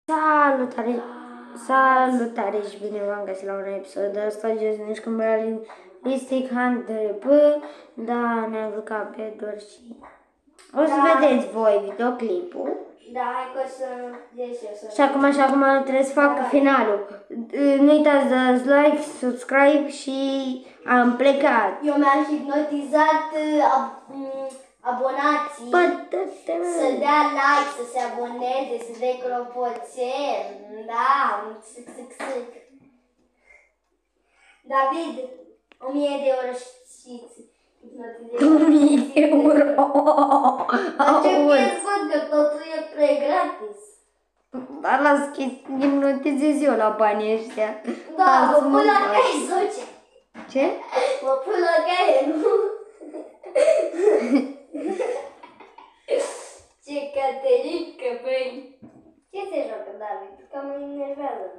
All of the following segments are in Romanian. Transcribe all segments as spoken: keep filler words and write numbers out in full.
Salutare! Salutare și bine v-am găsit la un episod de asta, Just când realistic Hunter P. Da, ne-am jucat pe doar și... O să da. Vedeți voi videoclipul. Da, hai că să... să... Și acum și acum trebuie să fac da. Finalul. Nu uitați să dați like, subscribe și am plecat. Eu mi-am hipnotizat ab abonații să dea like, să se aboneze, să dea clopoțel. Da, țic, țic, țic. David, o mie de euro și o mie de euro. Dar ce pierd, că totul e pre-gratis. Dar las că hipnotizez eu la banii ăștia. Da, mă pun la caie sau ce? Ce? Mă pun la caie, nu? Ce catelică, băi! Ce se joacă, David? Că mă enervează.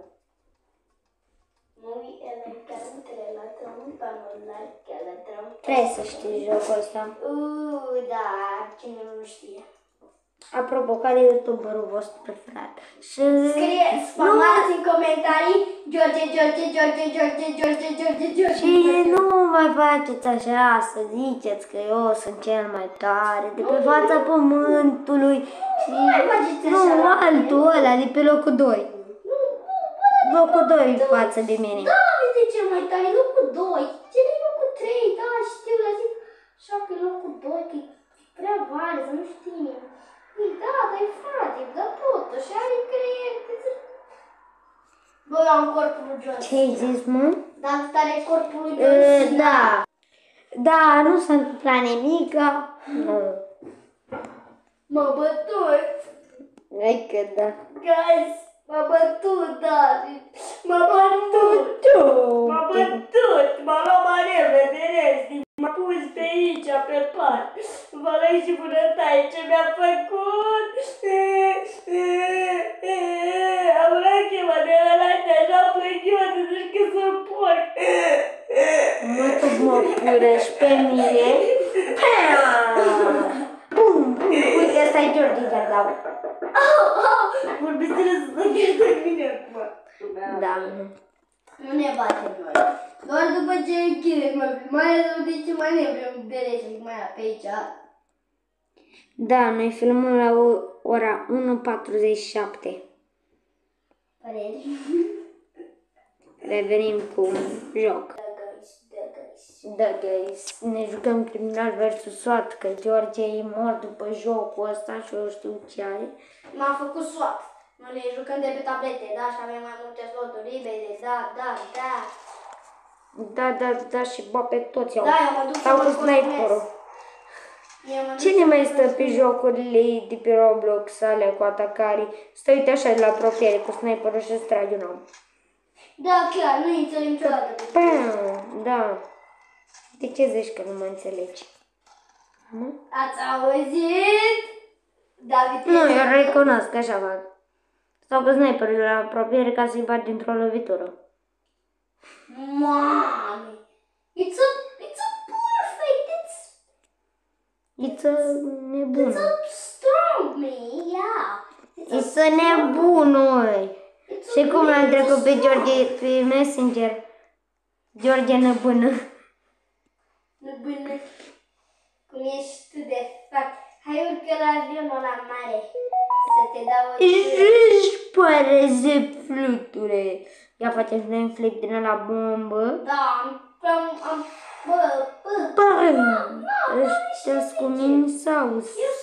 Mă uit elegante la trompa, la la trompa. Trebuie să știi jocul ăsta. Uuu, da, cine nu știe. Apropo, care e youtuberul vostru preferat? Și... Scrieți, spamați în comentarii George, George, George, George, George, George, George. Și nu mai faceți așa, să ziceți că eu sunt cel mai tare de pe fața pământului. Și nu, altul ăla de pe locul doi. Locul doi față de mine. Da, uite cel mai tare, locul doi. Ce e locul trei? Da, știu, dar zic așa că e locul doi, că e prea vale, să nu știe. Da, dar e frate, dar totuși, adică e... Bă, eu am corpul lui John Cena. Ce-ai zis, mă? Dar tare corpul lui John Cena. Da. Da, nu s-a întâmplat nimic. Nu. M-a bătut. Hai că da. Guys, m-a bătut, David. M-a bătut. M-a bătut. M-a luat manevre de rest. M-a pus pe aici, pe pat. Vă lăi și bunătaie ce mi-a făcut. Am lachima de ăla de așa plâng eu, să zici că sunt porc. Mă, tu mă purăși pe mine. Bum, bum, uite, ăsta e George, chiar dau. Vorbiți să să chiar de mine acum. Da. Nu ne batem noi. Doar după ce închide, mai ales de ce mai ne vrem bere și mai pe aici. Da, noi filmăm la ora unu patruzeci și șapte. Păreri? Revenim cu un joc. Da, guys, da, guys. Da, guys, ne jucăm criminal versus SWAT, că George e mort după jocul ăsta și eu știu ce are. M-am făcut SWAT. Noi ne jucăm de pe tablete, da? Și avem mai multe sloturi libere, da, da, da. Da, da, da, și ba pe toți au. Da, eu mă duc să sau mă cu sniperul. Cine mai stă pe jocurile de pe Roblox, alea cu atacare? Stă uite așa de la apropiere cu sniperul și îți trage un om. Da, chiar, nu înțeleg niciodată. Pam, da. De ce zici că nu mă înțelegi? Nu? Ați auzit? David, nu, eu recunosc, așa fac. Stau cu sniperul de la apropiere ca să-i bat dintr-o lovitură. Mami! It's a, it's a perfect, it's... It's a nebună. It's a strong me, yeah. It's, it's a nebună. Și cum l-am trecut pe George pe Messenger? George nebună. Nebună. Cum ești tu de fapt. Hai urcă la avionul ăla mare. Să te dau o... Își pare ze fluture. Ia facem noi un flip din ăla bombă. Da, am... am bă, bă... Bă, ăștia-s cu mini sau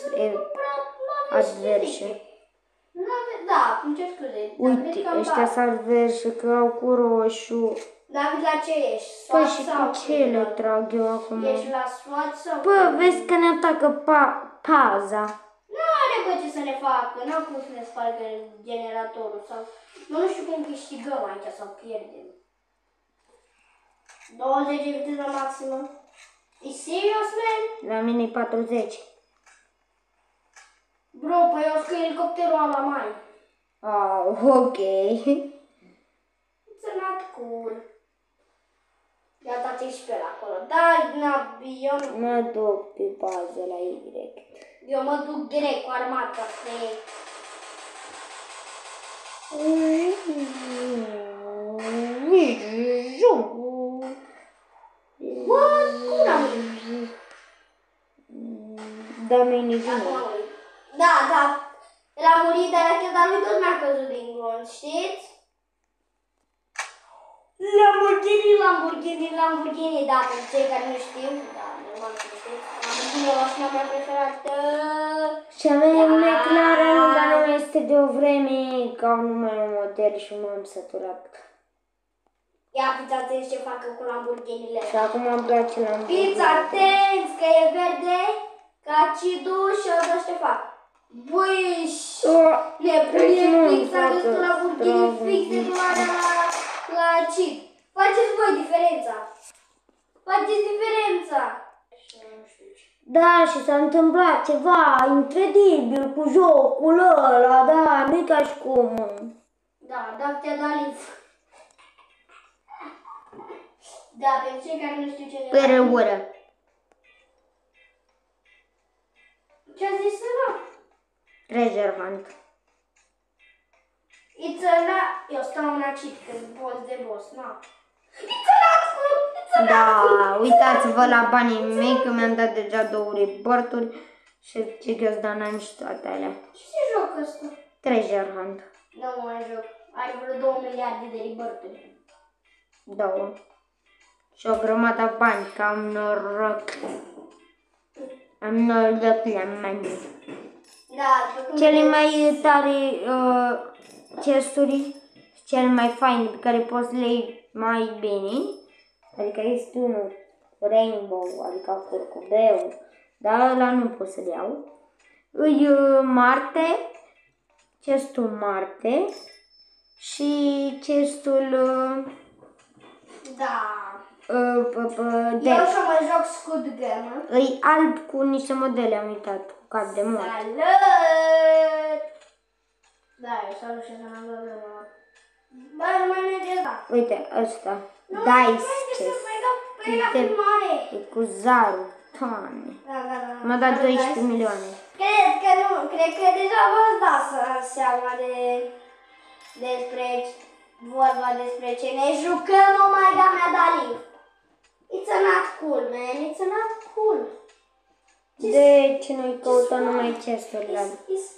adverse? Da, îmi cer scuze. Uite, ăștia-s adverse că au cu roșu. David, la ce ești? Păi și cu ce le trag eu acum? Ești la SWAT sau... Bă, vezi că ne atacă pa paza. Nu are bă ce să ne facă, n-am cum să ne spargă generatorul sau... Eu nu știu cum câștigăm aici sau pierdem. douăzeci de viteză maximă. E serios, man? La mine e patruzeci. Bro, păi eu scriu elicopterul ăla mai. Oh, ok. It's not cool. Ia dați și pe la acolo. Da, avion. Mă duc pe bază la Y. Eu mă duc direct cu armata. What? Cum am Da, mini jumătate. Da, da. El a murit, dar racheta lui tot mi-a căzut din bronz, știți? Lamborghini, Lamborghini, Lamborghini, da, pentru cei care nu știu, da, normal că nu știți, Lamborghini e mașina mea preferată. Și a mea e McLaren, dar nu este de o vreme, că au numai un model și m-am săturat. Ia fiți atenți ce facă cu Lamborghinile. Și acum îmi place Lamborghini. Fiți atenți că e verde, ca acidul și o să ce fac. Băi, nebunie fix, a văzut Lamborghini fix de culoarea la, la acid. Faceți voi diferența. Faceți diferența. Da, și s-a întâmplat ceva incredibil cu jocul ăla, da, nu-i ca și cum. Da, da, te-a dat liv. Da, pentru cei care nu știu ce ne Pe ură. Ce-a zis ăla? Treasure hunt. It's a lot. Eu stau în acid când boss de boss, na. It's a lot, it's a lot. Da, uitați-vă la banii mei că mi-am dat deja două reporturi și ce că dat n-am și toate alea. Ce se joc ăsta? Treasure hunt. Nu mă mai joc. Are vreo două miliarde de reporturi. Două. Și o grămadă bani, că am noroc. Am noroc la mani. Da, după cum Cele mai tare uh, chesturi, cel mai fain pe care poți să le iei mai bine, adică este unul rainbow, adică curcubeu, dar ăla nu pot să-l iau. Îi uh, Marte, chestul Marte și chestul uh, da. uh, p -p de. Eu și mă joc Squid Game. Îi alb cu niște modele, am uitat, cu cap de mort. Salut! Da, eu salut și să n-am dat de mort. Bă, nu mai merge, da. Uite, ăsta. Nu, Dice mai chest. mai dau pe la Uite, filmare. e cu zarul. Doamne. Da, da, da. M-a dat Salut, doisprezece guys. milioane. Cred că nu, cred că deja v-ați dat seama de despre vorba despre ce ne jucăm. Oh my god, mi-a dat liv. It's not cool, man. It's not cool. De ce noi căutăm numai chesturile alea? It's, it's...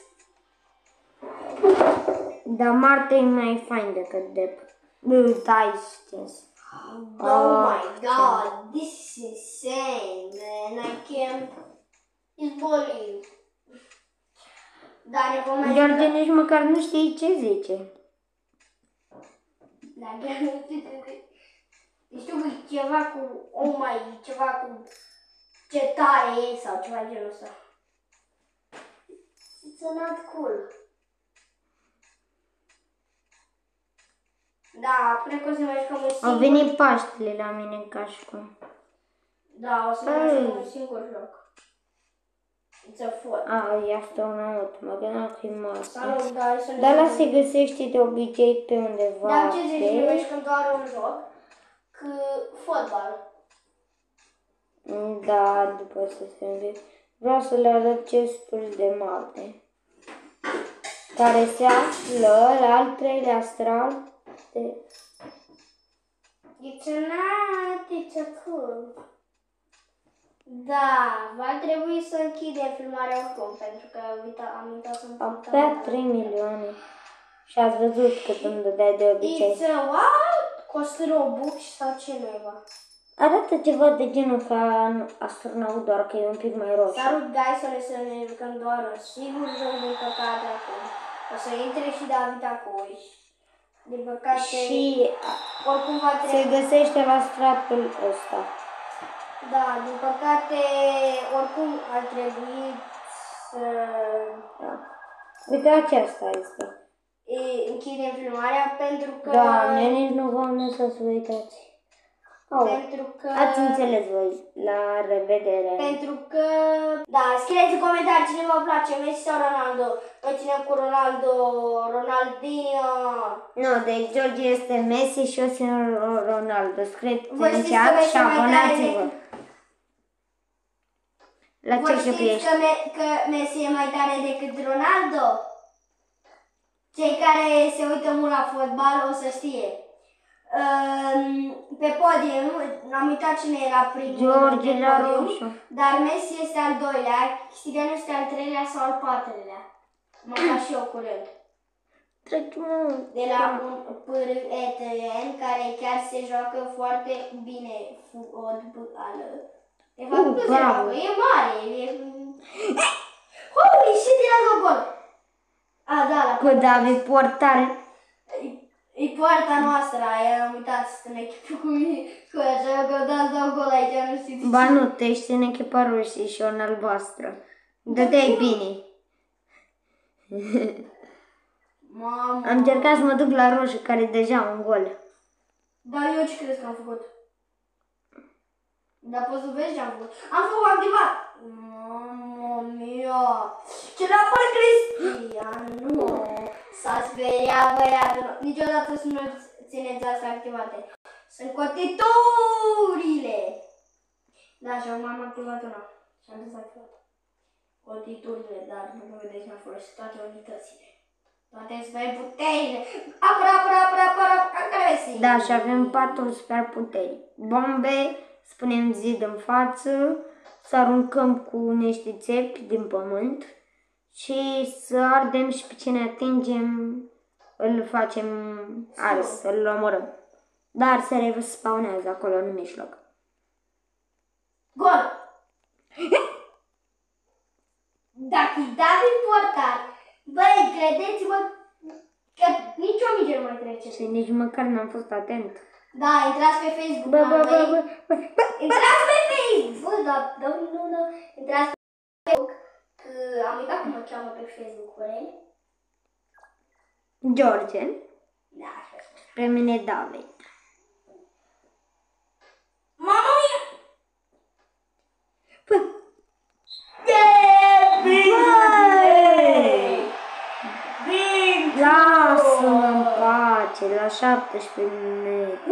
Dar Marte e mai fain decât de Dice chest. Oh my god, this is insane, man. I can't believe. Dar ne vom mai George nici măcar nu știi ce zice. Dar chiar nu știu ce zice. Știu că e ceva cu oh my, ceva cu ce tare e sau ceva genul ăsta. It's not cool. Da, cred că o să mai jucăm un singur. Au venit Paștele la mine ca și cum. Da, o să mai jucăm un singur joc. It's a foot. A, e astronaut, mă gândeam că e masă. Salut, da, hai să ne Dar la jucăm. se găsește de obicei pe undeva. Dar ce zici, pe- noi jucăm doar un joc? Că fotbal. Da, după să se înveți. Vreau să le arăt chestul de Marte. Care se află la al treilea astral de... It's a night, it's a cool. Da, va trebui să închidem filmarea oricum, pentru că uita, am uitat să-mi fac Abia trei milioane. Și ați văzut cât îmi dădeai de obicei. It's a what? Costă Robux sau ce naiba? Arată ceva de genul ca astronaut, doar că e un pic mai roșu. Salut, guys, o să ne jucăm doar un singur joc, din păcate, acum. O să intre și David acolo. Din păcate, Și oricum va se trebui. găsește la stratul ăsta. Da, din păcate, oricum ar trebui să Da. Uite, aceasta este. e, închidem filmarea pentru că... Doamne, nici nu v-am lăsat să vă uitați. Au, Pentru că... ați înțeles voi. La revedere. Pentru că... Da, scrieți în comentarii cine vă place, Messi sau Ronaldo. Noi ținem cu Ronaldo, Ronaldinho. Nu, deci George este Messi și eu sunt Ronaldo. Scrieți Voi în știți că chat Messi și e mai tare abonați-vă. decât- La Voi ce joc știți ești? că, Me că Messi e mai tare decât Ronaldo? Cei care se uită mult la fotbal o să știe. Pe podium, am uitat cine era primul. George la roșu. Dar Messi este al doilea, Cristiano este al treilea sau al patrulea. Mă fac și eu curând. De la un P R E T N care chiar se joacă foarte bine fotbal. De fapt, nu se joacă, e mare. E... Holy shit, era două gol. A, da, la Cu David portare. E poarta noastră, aia am uitat să stăm în echipă cu mine, cu așa că dați dau gol aici, nu știu de ce. Ba nu, tu ești în echipa roșie și eu în albastră. Dă-te-ai bine. Mamă. Am încercat să mă duc la roșu, care e deja un gol. Dar eu ce crezi că am făcut? Dar poți să vezi ce am făcut. Am făcut activat. Mamă mia. Ce rapăr Cristian, nu. S-a speriat băiatul. Niciodată să nu țineți astea activate. Sunt cotiturile. Da, și acum am activat una. Și am dezactivat. Cotiturile, dar nu vedeți, mi-a folosit toate unitățile. Toate superputerile. Apără, apără, apără, apără, agresiv. Da, și avem patru superputeri. Bombe, spunem zid în față, să aruncăm cu niște țepi din pământ și să ardem și pe cine atingem îl facem ars, îl omorâm. Dar se respawnează acolo în mijloc. Gol! Dacă-i David portar, băi, credeți-mă că nici o minge nu mai trece. Și nici măcar n-am fost atent. Da, intrați pe Facebook, Bă, bă, bă, bă, bă, bă. Intrați pe Facebook! Da, da, nu, nu, intrați pe Facebook, că am uitat cum mă cheamă pe Facebook, corect? George. Da, așa. Pe mine David. Mama mia! Bă. Lasă-mă în pace, la șaptesprezece metri.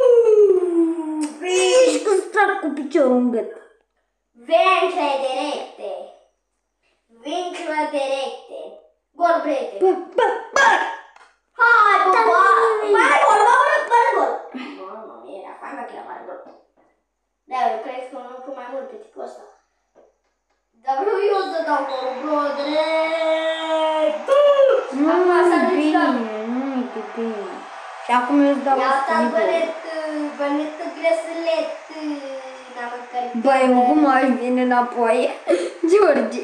Ești cu stac cu piciorul în gât. Ventre directe. Vinclă directe. Gol, prieten. Bă, bă, bă! Hai, bă, bă! Mare gol, mare gol, mare gol! Mamă mia, era fain dacă era mare gol. Da, eu cred că un lucru mai mult pe tipul ăsta. Dar vreau eu să dau golul, bro, drept! Nu, nu e bine, nu e bine. Și acum eu îți dau Iată, un bănet, bănet, grăsălet. Băi, cum aș vine înapoi? George.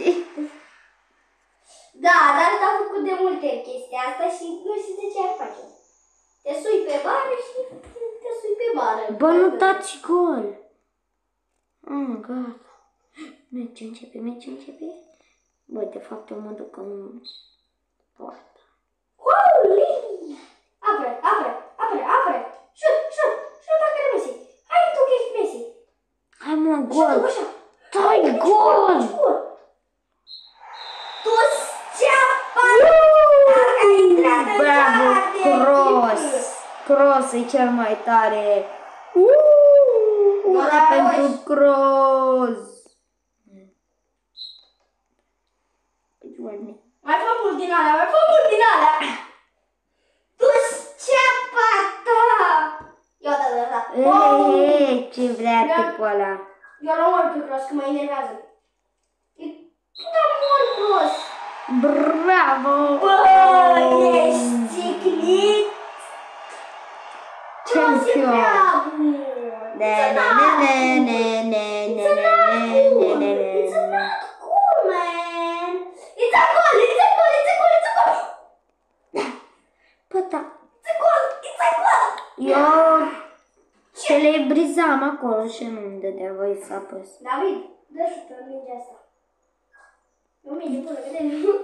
Da, dar a făcut de multe chestia asta și nu știu de ce ar face. Te sui pe bară și te sui pe bară. Bă, nu dați gol. Ah, gata. Meci începe, meci începe. Bă, de fapt eu mă duc în poartă. Holy! Apre, apre, apre, apre! Șut, șut, șut dacă e Messi! Hai tu că ești Messi! Hai mă, gol! Dai gol! Tu ceapa! Dacă ai intrat în Bravo, Cross! Cross e cel mai tare! Uuu! Ura pentru Cross! Mai fă mult din alea, mai fă mult din alea! Tu-ți ceapa ta! Ia da, da, da! Eee, ce vrea tipul ăla! Eu l-am mort pe Cross, că mă enervează. Tu da mult Cross! Bravo! Bă, ești ciclit! Cross e prea bun! It's not cool, man! It's a goal, it's a goal, it's a goal, it's a goal! Bă, da. It's a goal, it's a goal! Eu celebrizam acolo și nu-mi dădea voie să apăs. David, dă șută în mingea asta. E o minge bună, vedem.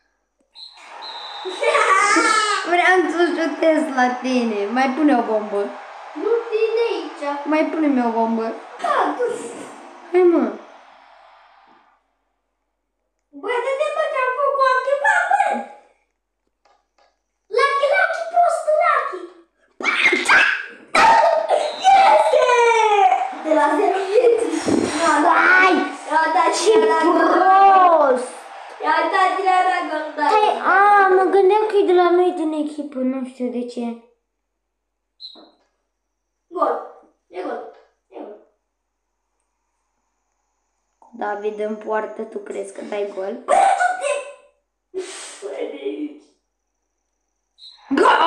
Vreau să șutez la tine. Mai pune o bombă. Nu tine aici. Mai pune-mi o bombă. Da, tu. Hai mă. Bă, dă-te bă, te-am făcut activat, bă! Lucky, lucky, prost, lucky! Este! De la zero metri. Da, da. Hai! Ia dat Ce și prost! Ia dat și la gol, da. Hai, a, mă gândeam că e de la noi echipă, nu știu de ce. Gol. E gol. E gol. David în poartă, tu crezi că dai gol? Gol!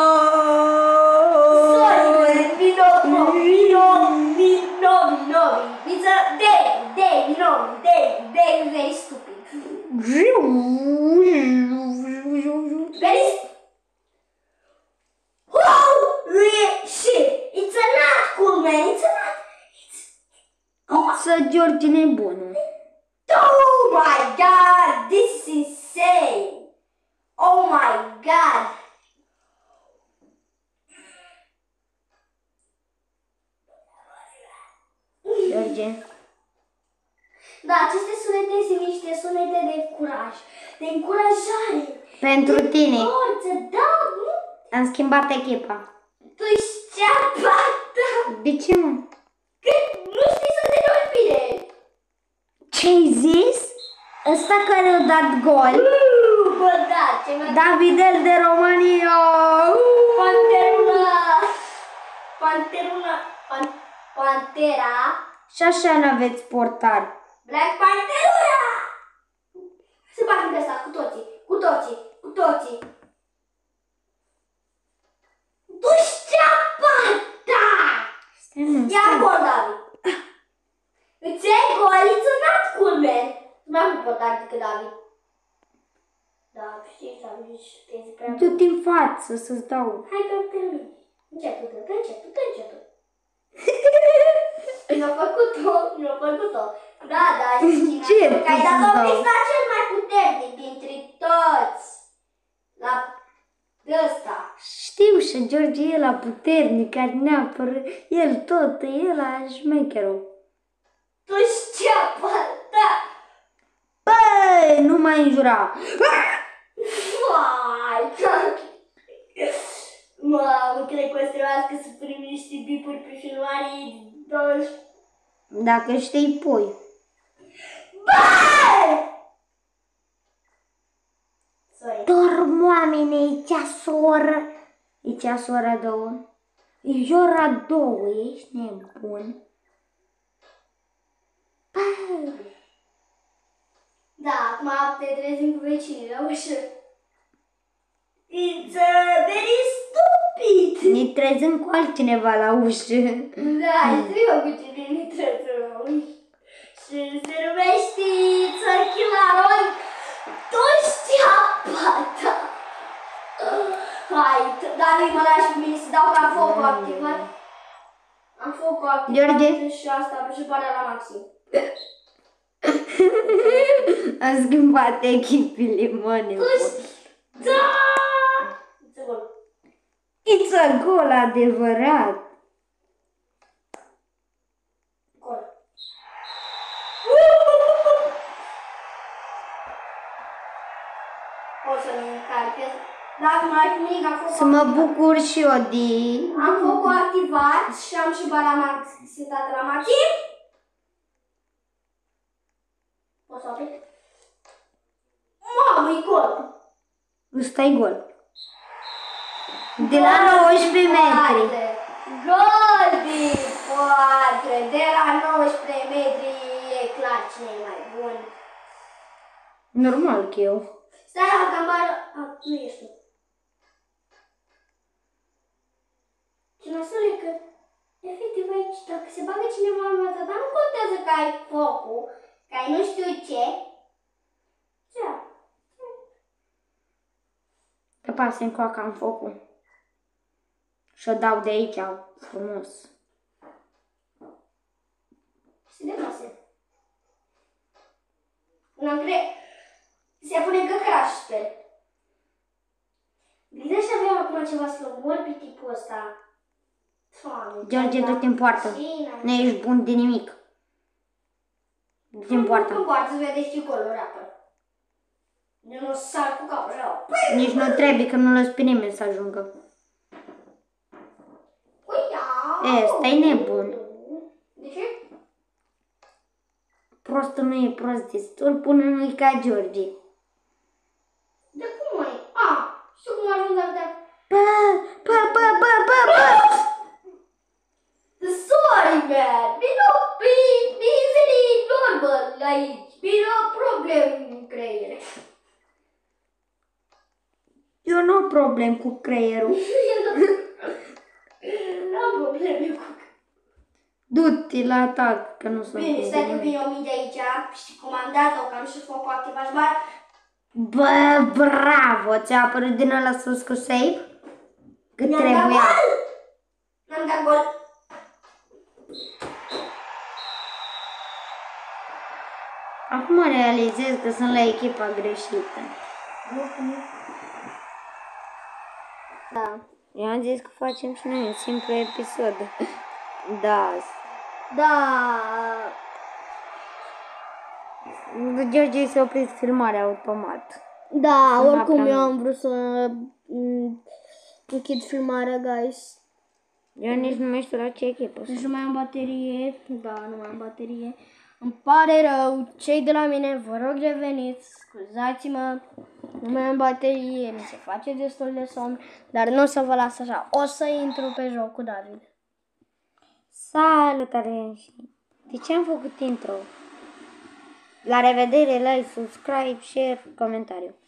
Sorry, vino, vino, vino, vino, it's a day, day, vino, day, day, very stupid. Very holy shit! It's a not cool, man. It's a not. It's Să George nebunul. oh my god! This is insane. Oh my god! George. Da, aceste sunete sunt niște sunete de curaj, de încurajare. Pentru de tine. Forță, da, nu? Am schimbat echipa. Tu ești ceapată! De ce, mă? Că nu știi să te joci bine! Ce-ai zis? Ăsta care a dat gol? Uh, bă, da, ce mi-a dat Davidel de România! Panteruna! Panteruna! Pan, Pantera! Și așa n-aveți portar. Black Panteruna! Se bate de asta, cu toții, cu toții, cu toții. Du-și ceapata! Stai, mă, Ia stai. gol, David! Îți iei gol, it's not cool, man! Nu am portat decât David. Da, știi, David, știi, prea... Du-te în față să-ți dau. Hai că te lumi. Încetul, dă încetul, dă încetul. Mi-a făcut-o, mi-a făcut-o. Da, da, știi, Ce? că ai dat Da. o pista cel mai puternic dintre toți. La ăsta. Știu și George e la puternic, care neapără, el tot, el a șmecherul. Tu știapa, da. Băi, nu mai înjura. Vai, mamă, cred că o să trebuiască să primim niște bipuri pe filmare douăzeci. Dacă știi, pui. Băi! Sorry. Dorm, oamene, e cea soră. E cea soră două. E ora două, ești nebun. Băi. Da, acum te trezim cu vecinii la ușă. It's uh, very stupid! Ne trezim cu altcineva la ușă. Da, știu eu cu cine ne trezim la ușă. Și se numește Țărchilaroi. Tu știi apata! Hai, David, mă lași pe mine să dau ca focul activat. Am focul activat George? și asta și barea la maxim. Am schimbat echipile, mă, nebun. Da! It's a gol. It's a gol adevărat. Gol. O să-mi încalpez. Dacă mai cu nimic, am focul Să mă activat. bucur și eu de... Am focul activat și am și bara max setată la maxim. O să apet. Mamă, e gol! Ăsta-i gol. De la nouăsprezece metri. Gol din poartă! De la nouăsprezece metri e clar cine e mai bun. Normal că eu. Stai la gambară. A, nu ești tu. Ce nasol e că, efectiv aici, dacă se bagă cineva în viața ta, nu contează că ai focul, că ai nu știu ce. Ce? Că pasă în coaca în focul. Și o dau de aici, frumos. Se depase. Nu cred. Se pune încă crash, sper. Gândește să avem acum ceva slobor pe tipul ăsta. Doamne, George, du-te în poartă. Nu ești bun de nimic. Du-te în poartă. În poartă să vede și golul rapă. Eu nu sar cu capul rău. Nici nu trebuie, că nu lăs pe nimeni să ajungă. Uia! E, stai nebun. De ce? Prostul nu e prost destul până nu-i ca George. De cum mai? A, știu cum ajung la de probleme cu creierul. N-am probleme cu... Du-te la atac, că nu sunt. Bine, stai că vine o mie de aici și comandat-o, că am și focul activat mare. Bă, bravo! Ți-a apărut din ăla sus cu save? Cât N-am trebuia? dat gol! N-am dat gol! Acum realizez că sunt la echipa greșită. Da. Eu am zis că facem și noi un simplu episod. Da. Da. George s-a oprit filmarea automat. Da, Filma oricum prea eu mult. am vrut să mm, închid filmarea, guys. Eu nici nu mai știu la ce echipă. Deci nu mai am baterie. Da, nu mai am baterie. Îmi pare rău, cei de la mine, vă rog reveniți, scuzați-mă, nu mai am baterie, mi se face destul de somn, dar nu o să vă las așa, o să intru pe joc cu David. Salutare! De ce am făcut intro? La revedere, like, subscribe, share, comentariu.